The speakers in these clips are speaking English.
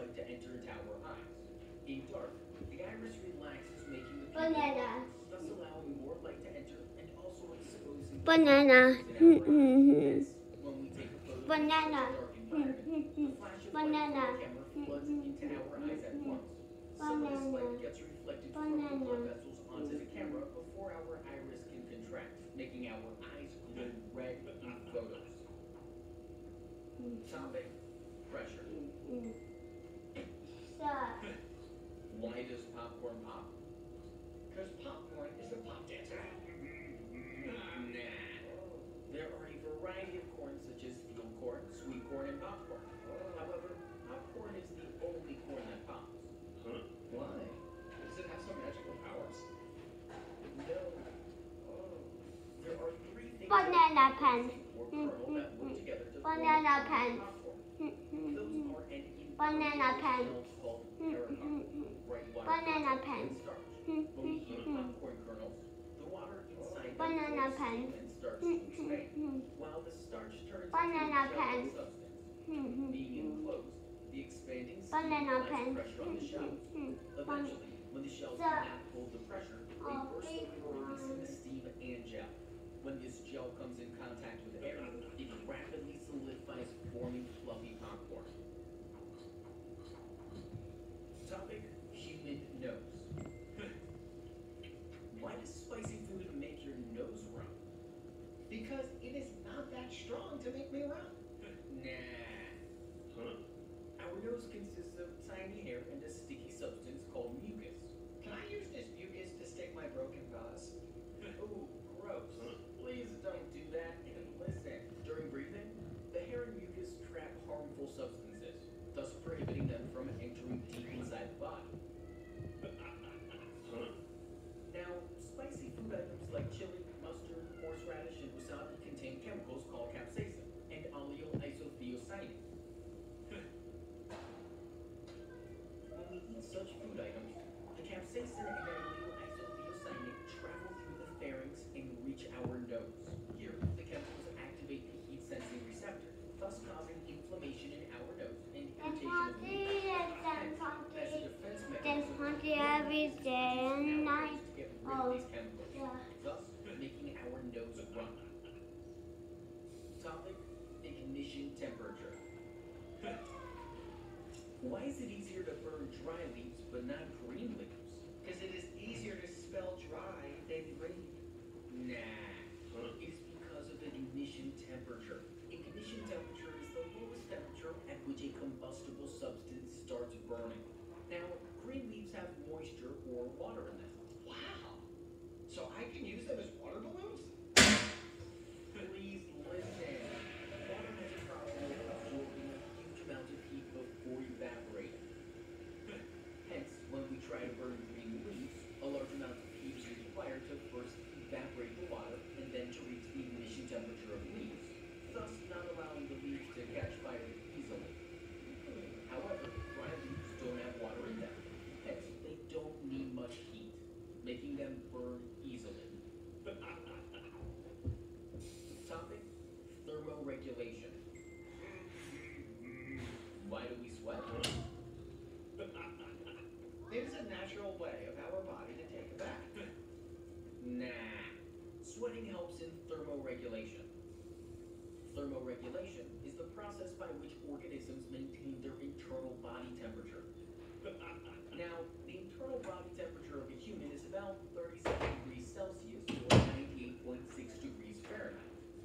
like to enter into our eyes. In dark, the iris relaxes, making the pupil Banana. thus allowing more light to enter and also exposing Banana. in our eyes. Hence, when we take a photo Banana. in a dark environment, the flash of light Banana. from the camera floods into our eyes at once. Some of this light gets reflected from the blood vessels onto the camera before our iris can contract, making our eyes glow red in photos. Topic: pressure. Stop. Why does popcorn pop? Because popcorn is a pop dancer. Nah. There are a variety of corn such as field corn, sweet corn, and popcorn. However, popcorn is the only corn that pops. Huh? Why? Does it have some magical powers? No. There are three things Banana pen. or kernel that work together to Banana form pen. popcorn. Those are an Banana pen. called pericarp, bright water Banana content, pen. and starch. When we heat popcorn kernels, the water inside them Banana forms pen. steam and starts to expand, while the starch turns Banana into a pen. gel-like substance. Being enclosed, the expanding steam Banana applies pen. pressure on the shells. Eventually, when the shells Stop. cannot hold the pressure, they Oh, burst big open, releasing one. the steam and gel. When this gel comes in contact with air, it rapidly solidifies, forming fluffy popcorn. Topic: human nose. Why does spicy food make your nose run? Because it is not that strong to make me run. Nah. Huh? Our nose consists of tiny hair and a sticky substance called mucus. Can I use this mucus to stick my broken vase? Ooh, gross. Huh? Please don't do that. And listen, during breathing, the hair and mucus trap harmful substances, thus prohibiting them from entering deep inside the body. Huh? Now, spicy food items like chili, mustard, horseradish, and wasabi contain chemicals called capsaicin and oleoisothiocyanate. When we eat such food items, the capsaicin and oleoisothiocyanate travel through the pharynx and reach our nose. Here, the chemicals activate the heat-sensing receptor, thus causing inflammation in our nose and irritation of the mucus. As a defense mechanism, Every day and night. to get rid of these chemicals, Yeah. thus making our nose run. Topic: ignition temperature. Why is it easier to burn dry leaves but not green leaves? Because it is easier to spell dry than green. Nah. Huh? It is because of the ignition temperature. Ignition temperature is the lowest temperature at which a combustible substance starts burning. Now, green leaves have moisture or water in them. Wow. So I can use them as water balloons? Please listen. Water has a problem with absorbing a huge amount of heat before evaporating. Hence, when we try to burn green leaves, a large amount of heat is required to first evaporate the water and then to reach the ignition temperature of leaves, thus not allowing the leaves to catch fire easily. However, dry leaves don't have water in them, hence they don't need much heat, making them burn easily. Topic: thermoregulation. Why do we sweat? It is a natural way of our body to take a bath. Nah. Sweating helps in thermoregulation. Thermoregulation is the process by which organisms maintain their internal body temperature. Now, the internal body temperature of a human is about 37 degrees Celsius or 98.6 degrees Fahrenheit.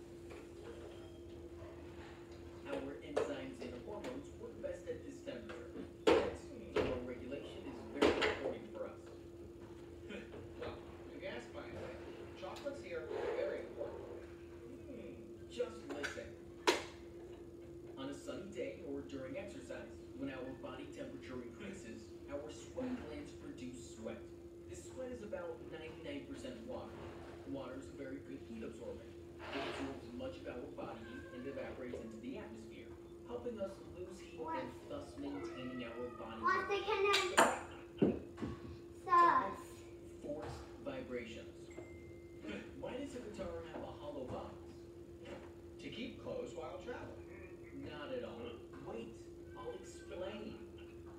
Our enzymes and hormones work best at this temperature. Hence, thermoregulation is very important for us. Well, you asked my way. Chocolates here are very important. Just listen. On a sunny day or during exercise, when our body temperature increases, our sweat glands produce sweat. This sweat is about 99% water. Water is a very good heat absorbent. It absorbs much of our body heat and evaporates into the atmosphere, helping us lose heat and thus maintaining our body What the temperature. can sauce? Forced vibrations. Why does a guitar have a hollow box? To keep clothes while traveling. Not at all. Wait, I'll explain.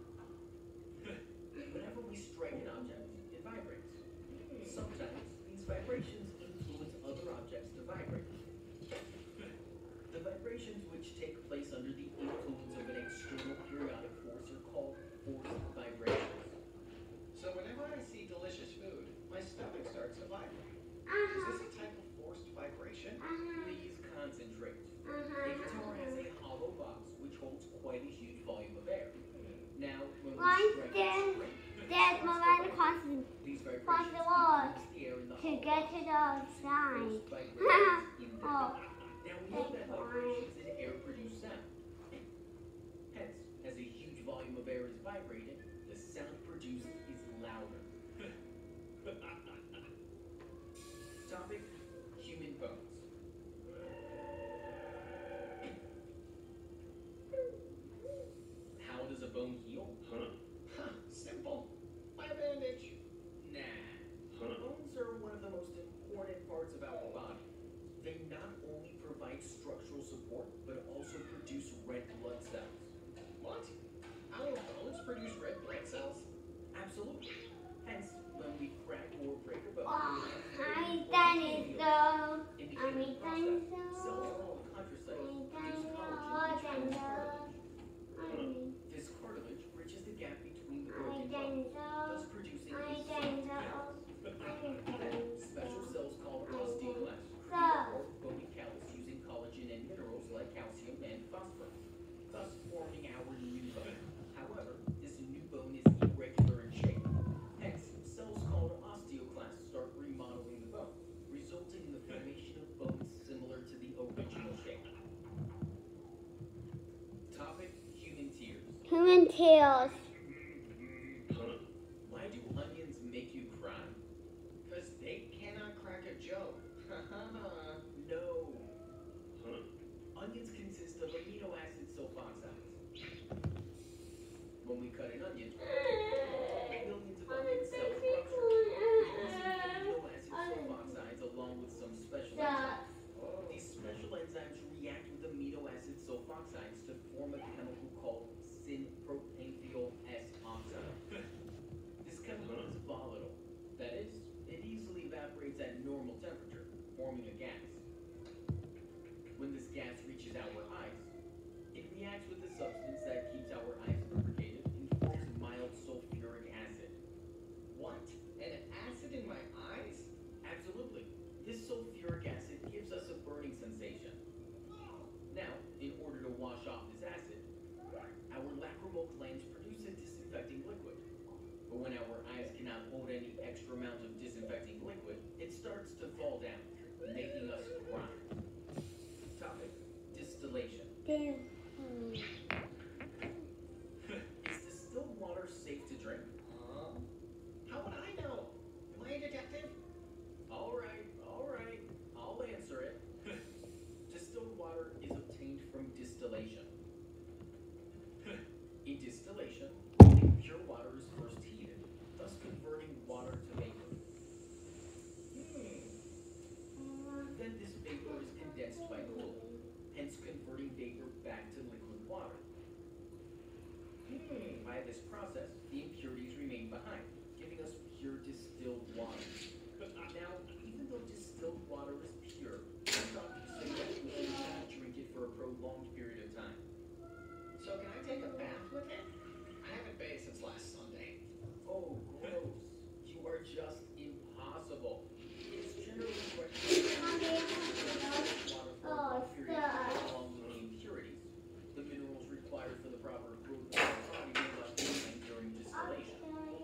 must vibrations walk influence the air in the to hollow get to box. the other side. Those vibrations in the Oh, Now we know that vibrations in air produce sound. Hence, as a huge volume of air is vibrated, the sound produced is louder. Topic: human bones. How does a bone heal? Simple. Buy a bandage. Nah. Bones are one of the most important parts of our body. They not only provide structural support, but also produce red blood cells. What? Our bones produce red blood cells? Absolutely. Hence, when we crack or break a bone, oh, we I done it though. in the I healing done process, cells so. called chondrocytes I produce done collagen, which so. forms cartilage. This cartilage bridges the gap between the I broken done bones, so. thus producing I a done soft so. Then, special cells called osteoclasts create So. a hard bony callus using collagen and minerals like calcium and phosphorus, thus forming our new bone. However, this new bone is irregular in shape. Hence, cells called osteoclasts start remodeling the bone, resulting in the formation of bones similar to the original shape. Topic: human tears. Human tails. Why do onions make you cry? Because they cannot crack a joke. No. Onions consist of amino acid sulfoxides. When we cut an onion, millions of onion cells rupture, releasing the amino acid sulfoxides along with some special enzymes. These special enzymes react with amino acid sulfoxides to form a chemical called syn-propanethiol S oxide. This chemical is volatile. That is, it easily evaporates at normal temperature, forming a gas. When this gas reaches our eyes, it reacts with the substance that keeps our eyes lubricated and forms mild sulfuric acid. What? An acid in my eyes? Absolutely. This sulfuric acid gives us a burning sensation. Now, in order to wash off this acid, our lacrimal glands produce a disinfecting liquid. But when our eyes cannot hold any extra amount of disinfecting liquid, it starts to fall down, making us cry. Topic: distillation. Is distilled water safe to drink? How would I know? Am I a detective? Alright, I'll answer it. Distilled water is obtained from distillation. In distillation, pure water is first heated, thus converting water to vapor. Then this vapor is condensed by cooling, hence converting vapor back to liquid water. By this process, the impurities remain behind, giving us pure distilled water. Now, even though distilled water is pure, doctors say that we should not drink it for a prolonged period of time. So can I take a bath with it? I haven't bathed since last Sunday. Oh, gross. You are just impossible. It's generally recommended water for a long period of time along with the impurities. The minerals required for the proper growth of the body may not be present during distillation.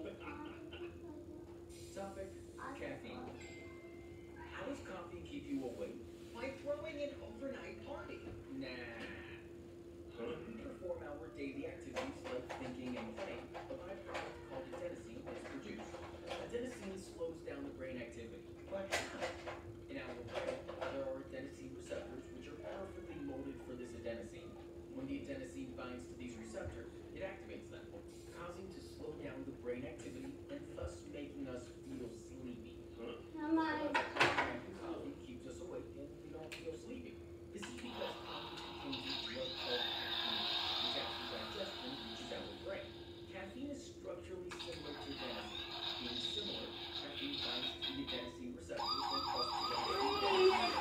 Topic: caffeine. How does coffee keep you awake? By throwing an overnight party. Nah. When we perform our daily activities like thinking and playing, a byproduct called adenosine is produced. Adenosine slows down the brain activity. But how? In our brain, there are adenosine receptors which are perfectly molded for this adenosine. When the adenosine binds to these receptors, it activates them, causing to slow down the brain activity and thus making us feel sleepy. Drinking coffee keeps us awake and we don't feel sleepy. This is because coffee contains a drug called caffeine, which after digestion reaches our brain. Caffeine is structurally similar to adenosine. Being similar, caffeine binds to the adenosine receptors and causes adenosine does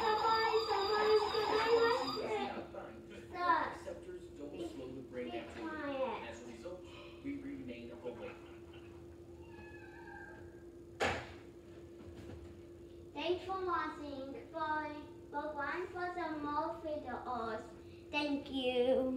not bind. Receptors don't slow the brain activity. As a result, we remain awake. Thanks for watching. Bye. But one for some more videos. Thank you.